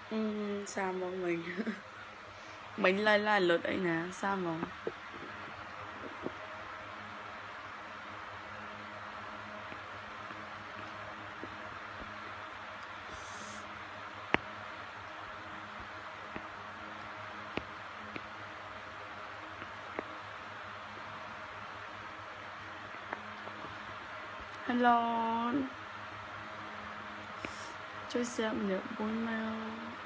Sao mà mình mình lai lượt ấy nè, sao mà hello cho xem được 4 mail.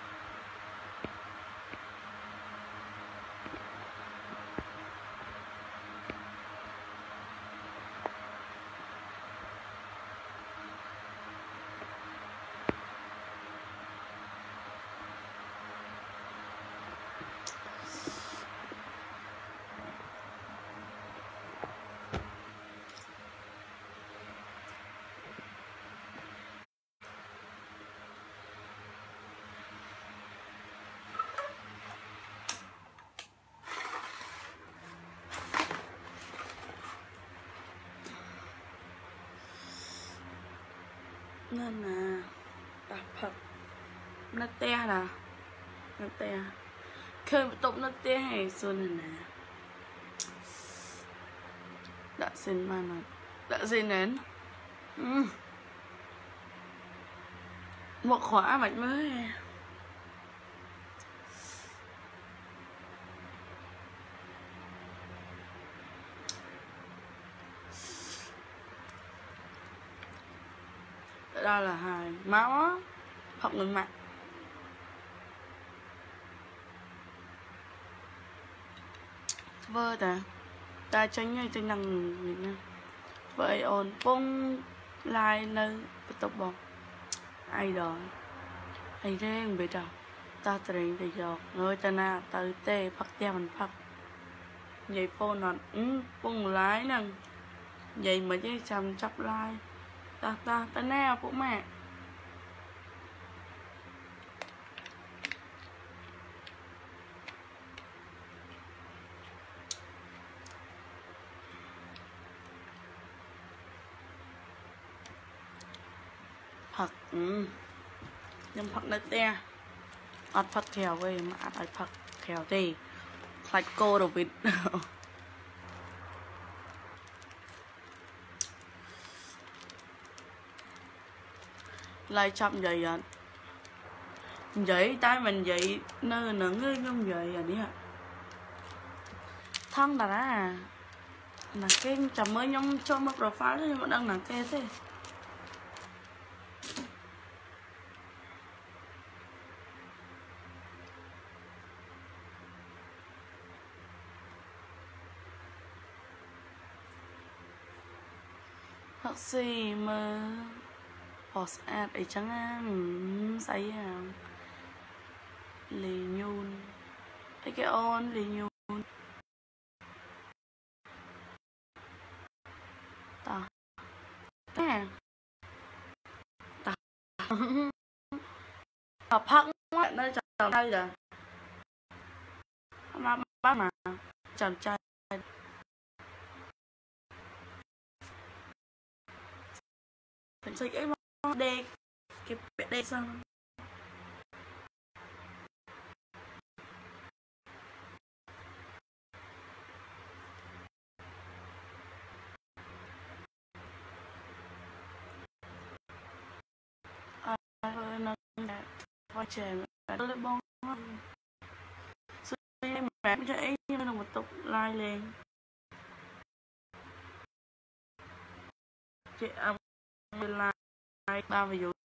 Nên là đọc thật nó te nè, nó te khơi một tục nó te hay xuân này nè đã xin mà nó đã xin đến một khóa mạch mới đó là hai máu á học người mặt vơ ta tránh ngay trên năng mình nha vậy ổn bông lai nơi tộc bọc ai đó ai riêng bây giờ ta tránh bây giờ người ta na tới tê phát teo mình phát vậy phô nó bông lái nè vậy mà chứ chăm chắp lai ta nè phụ mẹ Phật nhưng Phật nó te ọt Phật khèo về mà ọt Phật khèo thì lại cô đồ vịt lại chậm vậy ạ vậy tay mình vậy nơi nắng ơi không vậy à đi ạ thân đã à là cái chậm mới nhông cho mất rồi phá nhưng mà đang là kê thế thật gì mà bỏ ad ấy chẳng ăn say à lì nhun cái on lì nhun ta nè ta học hắc nơi chồng đây rồi mà bác mà chàng trai thành xây cái món đê cái bẹ đê xong nó coi trẻ nó lên bông suy mẹ cho ấy như là một tục like lên chị ông like ba ví dụ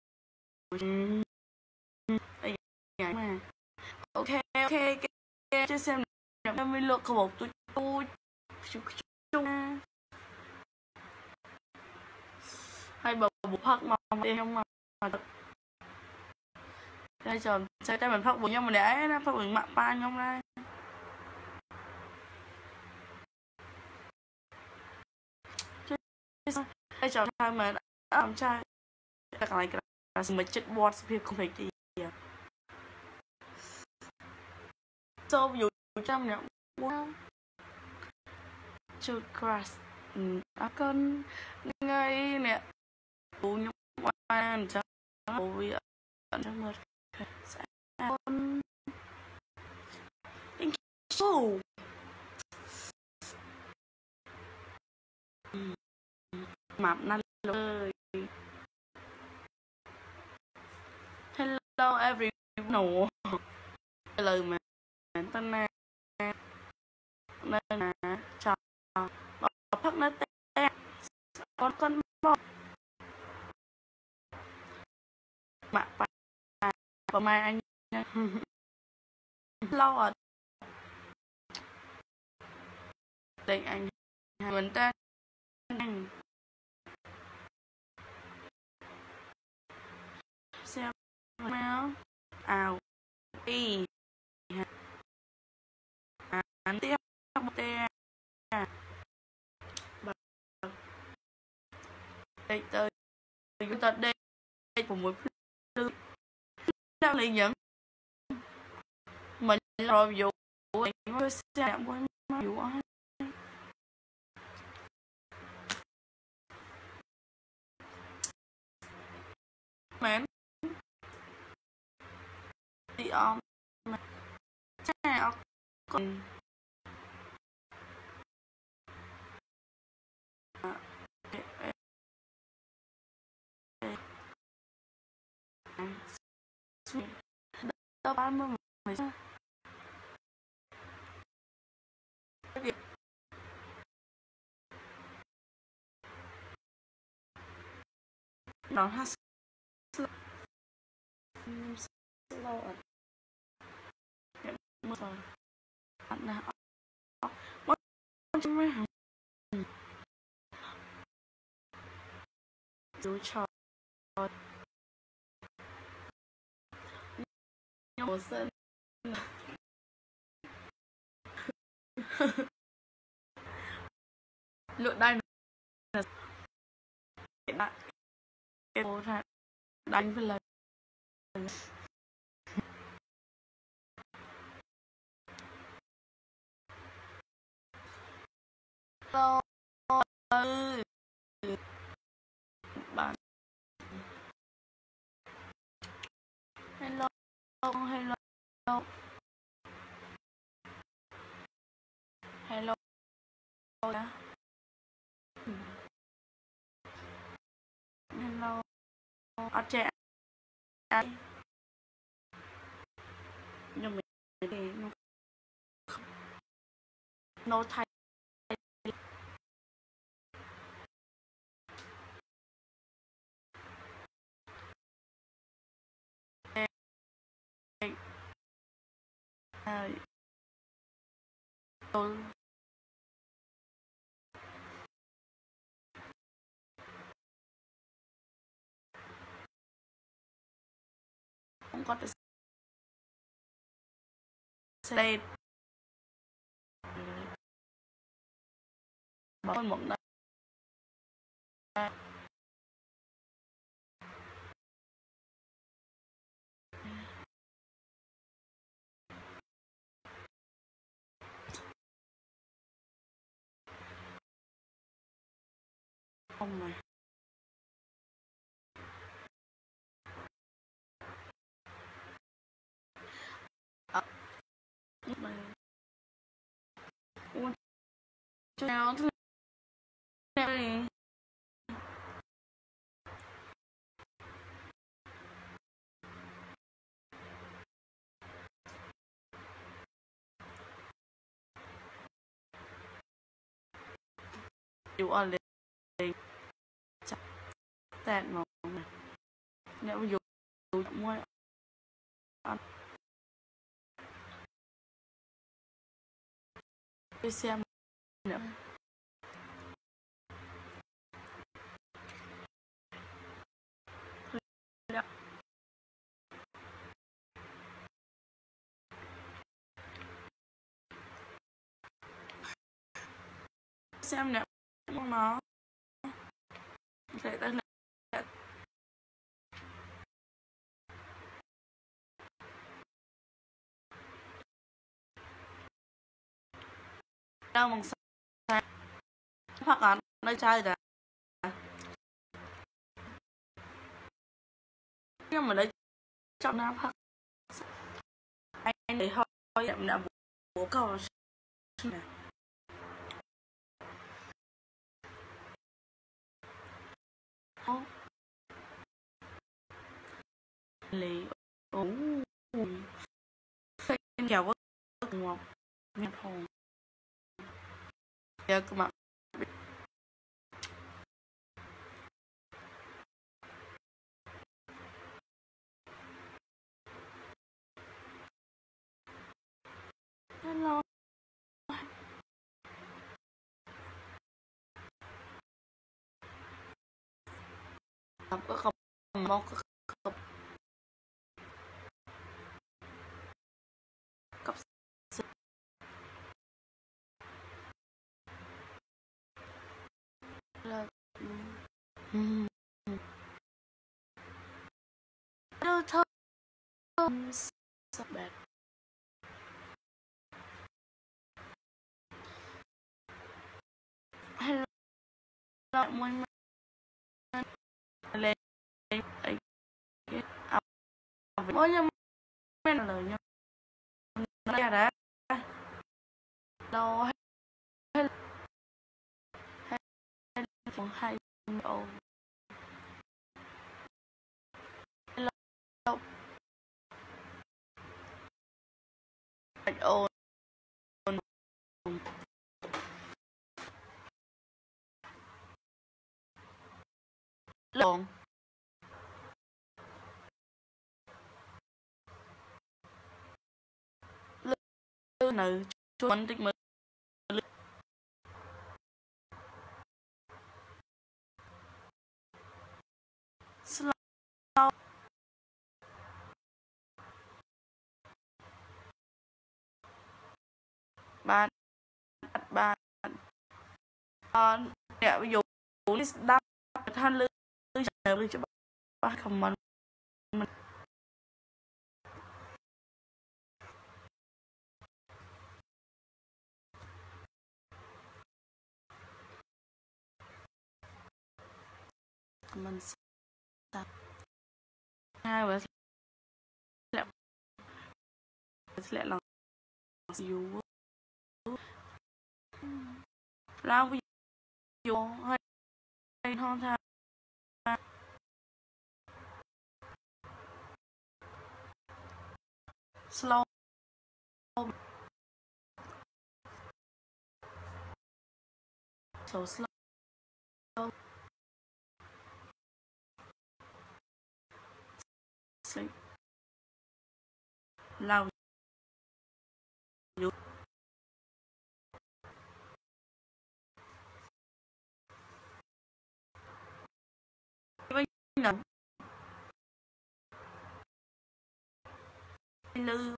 mà ok cái cho xem em mới lượt không một tôi chung hay bờ buộc phát mà em không mà đây chồng sao tay mình phát buộc nhau mình để nó phát buộc mặt ba nhau đây đây chồng hai mà làm trai cái này là mình chết bọt việc không phải gì so ví dụ trong nhậu chụp crush con ngay nè bố nhóc quan cho bố vì trong mưa iPhone. Thank you. Mập năn ơi. Hello everyone. No. Lời mà tên là nên là chào phát nó tên con bò mạ và mai anh lâu ở đây anh mình tên anh xem máu ảo đi anh tiếp một tè đây tới chúng ta đây cùng một phút đang lấy dẫn mình rồi vụ mới xem qua vụ mẹ đi on cha còn đâu 30 mười nó hát lâu ở mất rồi anh là mất trong mấy hàng chú trò nhưng sân lựa đây là hiện tại cái bố ra đánh với lời bạn hello hello hello hello ở trẻ nhưng mình thì nó thay tôi không có thể lên bỏ một lần không mà nào thế này chịu ở liền chắc tẹn mà nếu ví dụ mua cái xem nữa xem nữa nó sẽ tới đâu bằng sáng hoặc là nơi chơi rồi nhưng mà đấy trong nam hoặc anh ấy hơi em đã bố cầu nè lấy em kéo với ngọc nghe thùng giờ cơ mà hello có không mong cặp là đâu thơm sắc bẹt hello mọi người lên ấy mỗi nhà mình lời nhau nó ra đã lâu hay còn hay ồ hello ồ lộn lư nữ chuột tích mới slow bạn bạn đẹp ví dụ đáp than lư lư cho bạn không mình mình hai và sẽ là dù lao ví dụ hay hơn tha slow so slow sleep lao dù với nằm lư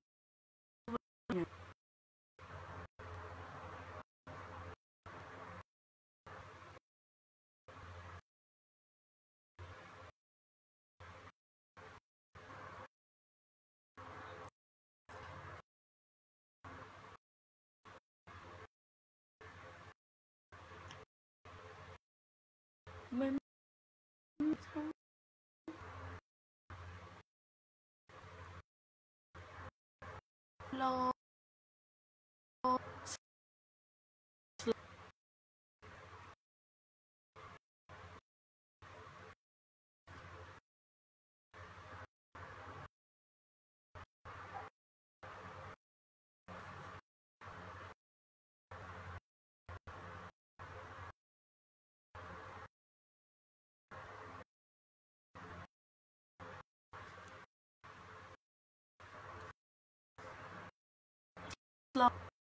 mình lo lo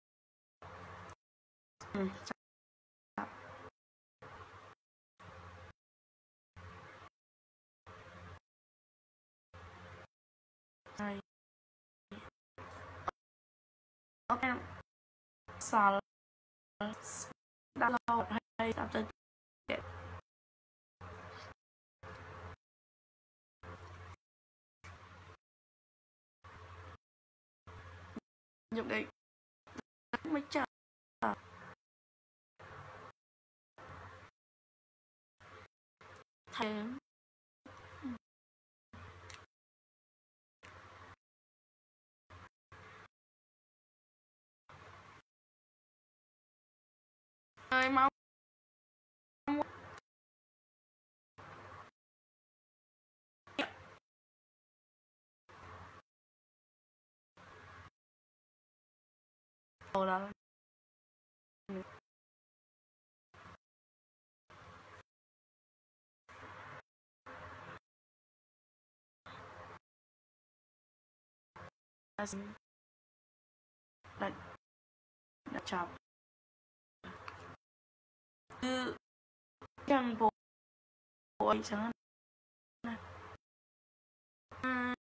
hay ok xà đã lâu hay tạm tới dụng định mới chờ thêm mày mau đó đã chọc cứ chẳng bộ ấy chẳng